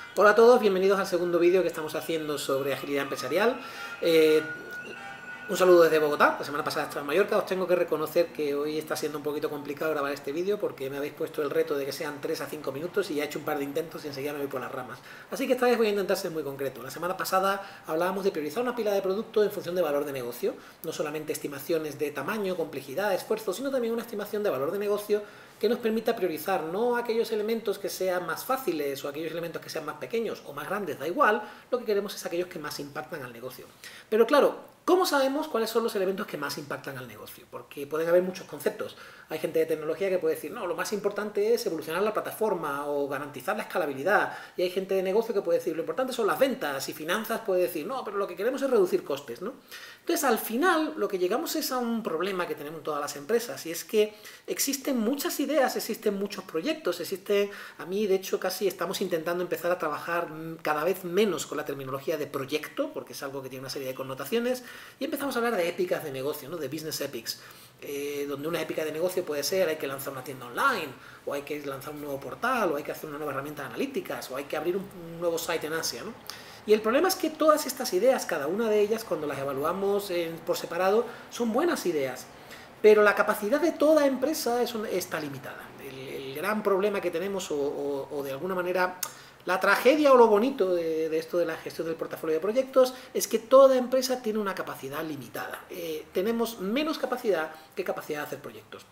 Hola a todos, bienvenidos al segundo vídeo que estamos haciendo sobre agilidad empresarial. Un saludo desde Bogotá. La semana pasada estaba en Mallorca. Os tengo que reconocer que hoy está siendo un poquito complicado grabar este vídeo porque me habéis puesto el reto de que sean 3 a 5 minutos y ya he hecho un par de intentos y enseguida me voy por las ramas. Así que esta vez voy a intentar ser muy concreto. La semana pasada hablábamos de priorizar una pila de productos en función de valor de negocio. No solamente estimaciones de tamaño, complejidad, esfuerzo, sino también una estimación de valor de negocio que nos permita priorizar no aquellos elementos que sean más fáciles o aquellos elementos que sean más pequeños o más grandes, da igual, lo que queremos es aquellos que más impactan al negocio. Pero claro, ¿cómo sabemos cuáles son los elementos que más impactan al negocio? Porque pueden haber muchos conceptos. Hay gente de tecnología que puede decir, no, lo más importante es evolucionar la plataforma o garantizar la escalabilidad. Y hay gente de negocio que puede decir, lo importante son las ventas. Y finanzas puede decir, no, pero lo que queremos es reducir costes, ¿no? Entonces, al final, lo que llegamos es a un problema que tenemos todas las empresas, y es que existen muchas ideas, existen muchos proyectos, a mí de hecho casi estamos intentando empezar a trabajar cada vez menos con la terminología de proyecto, porque es algo que tiene una serie de connotaciones, y empezamos a hablar de épicas de negocio, ¿no? De business epics, donde una épica de negocio puede ser, hay que lanzar una tienda online, o hay que lanzar un nuevo portal, o hay que hacer una nueva herramienta de analíticas, o hay que abrir un nuevo site en Asia, ¿no? Y el problema es que todas estas ideas, cada una de ellas, cuando las evaluamos por separado, son buenas ideas, pero la capacidad de toda empresa está limitada. El gran problema que tenemos, o de alguna manera la tragedia o lo bonito de esto de la gestión del portafolio de proyectos, es que toda empresa tiene una capacidad limitada. Tenemos menos capacidad que capacidad de hacer proyectos.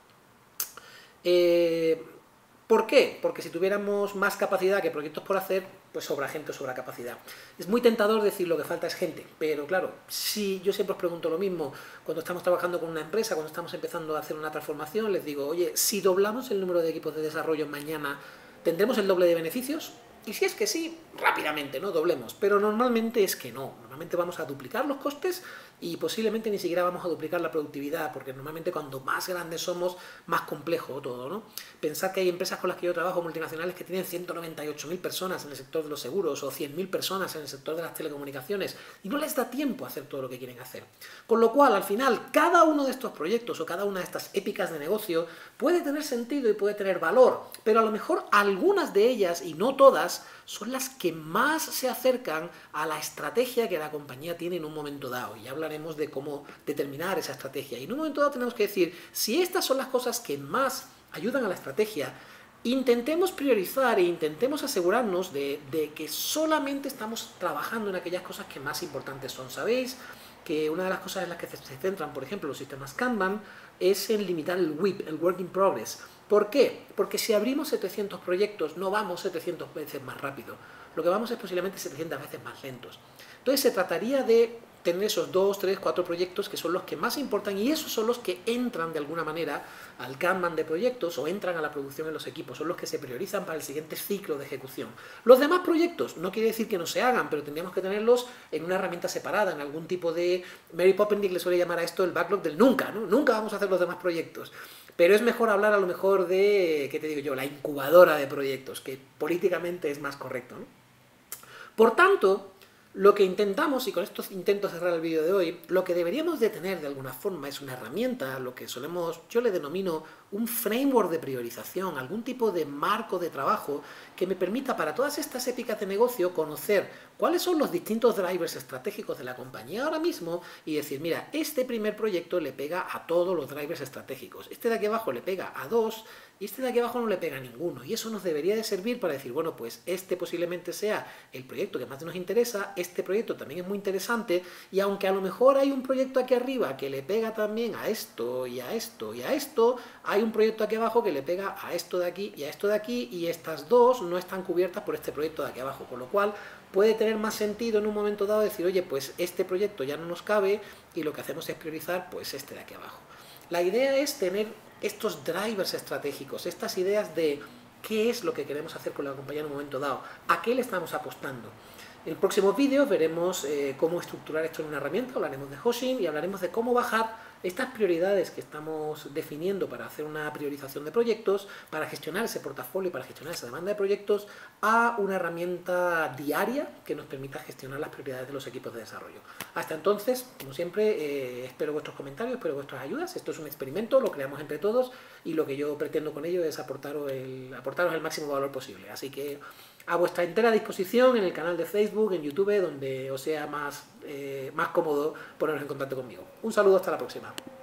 ¿Por qué? Porque si tuviéramos más capacidad que proyectos por hacer, pues sobra gente o sobra capacidad. Es muy tentador decir lo que falta es gente, pero claro, si yo siempre os pregunto lo mismo, cuando estamos trabajando con una empresa, cuando estamos empezando a hacer una transformación, les digo, oye, si doblamos el número de equipos de desarrollo mañana, ¿tendremos el doble de beneficios? Y si es que sí, rápidamente, ¿no? Doblemos. Pero normalmente es que no. Normalmente vamos a duplicar los costes y posiblemente ni siquiera vamos a duplicar la productividad, porque normalmente cuando más grandes somos, más complejo todo, ¿no? Pensad que hay empresas con las que yo trabajo, multinacionales, que tienen 198.000 personas en el sector de los seguros o 100.000 personas en el sector de las telecomunicaciones y no les da tiempo a hacer todo lo que quieren hacer. Con lo cual, al final, cada uno de estos proyectos o cada una de estas épicas de negocio puede tener sentido y puede tener valor, pero a lo mejor algunas de ellas, y no todas, son las que más se acercan a la estrategia que la compañía tiene en un momento dado. Y ya hablaremos de cómo determinar esa estrategia. Y en un momento dado tenemos que decir, si estas son las cosas que más ayudan a la estrategia, intentemos priorizar e intentemos asegurarnos de que solamente estamos trabajando en aquellas cosas que más importantes son. ¿Sabéis que una de las cosas en las que se centran, por ejemplo, los sistemas Kanban, es en limitar el WIP, el Work in Progress? ¿Por qué? Porque si abrimos 700 proyectos no vamos 700 veces más rápido, lo que vamos es posiblemente 700 veces más lentos. Entonces se trataría de tener esos 2, 3, 4 proyectos que son los que más importan y esos son los que entran de alguna manera al Kanban de proyectos o entran a la producción en los equipos, son los que se priorizan para el siguiente ciclo de ejecución. Los demás proyectos no quiere decir que no se hagan, pero tendríamos que tenerlos en una herramienta separada, en algún tipo de... Mary Poppins le suele llamar a esto el backlog del nunca, ¿no? Nunca vamos a hacer los demás proyectos. Pero es mejor hablar a lo mejor de, ¿qué te digo yo?, la incubadora de proyectos, que políticamente es más correcto, ¿no? Por tanto, lo que intentamos, y con esto intento cerrar el vídeo de hoy, lo que deberíamos de tener de alguna forma es una herramienta, lo que yo le denomino un framework de priorización, algún tipo de marco de trabajo que me permita para todas estas épicas de negocio conocer cuáles son los distintos drivers estratégicos de la compañía ahora mismo y decir, mira, este primer proyecto le pega a todos los drivers estratégicos, este de aquí abajo le pega a 2 y este de aquí abajo no le pega a ninguno. Y eso nos debería de servir para decir, bueno, pues este posiblemente sea el proyecto que más nos interesa, este proyecto también es muy interesante y aunque a lo mejor hay un proyecto aquí arriba que le pega también a esto y a esto y a esto, hay un proyecto aquí abajo que le pega a esto de aquí y a esto de aquí y estas dos no están cubiertas por este proyecto de aquí abajo, con lo cual puede tener más sentido en un momento dado decir, oye, pues este proyecto ya no nos cabe y lo que hacemos es priorizar pues este de aquí abajo. La idea es tener estos drivers estratégicos, estas ideas de qué es lo que queremos hacer con la compañía en un momento dado, a qué le estamos apostando. En próximos vídeos veremos cómo estructurar esto en una herramienta, hablaremos de Hoshin y hablaremos de cómo bajar estas prioridades que estamos definiendo para hacer una priorización de proyectos, para gestionar ese portafolio, para gestionar esa demanda de proyectos, a una herramienta diaria que nos permita gestionar las prioridades de los equipos de desarrollo. Hasta entonces, como siempre, espero vuestros comentarios, espero vuestras ayudas. Esto es un experimento, lo creamos entre todos y lo que yo pretendo con ello es aportaros el máximo valor posible. Así que a vuestra entera disposición en el canal de Facebook, en YouTube, donde os sea más cómodo poneros en contacto conmigo. Un saludo, hasta la próxima.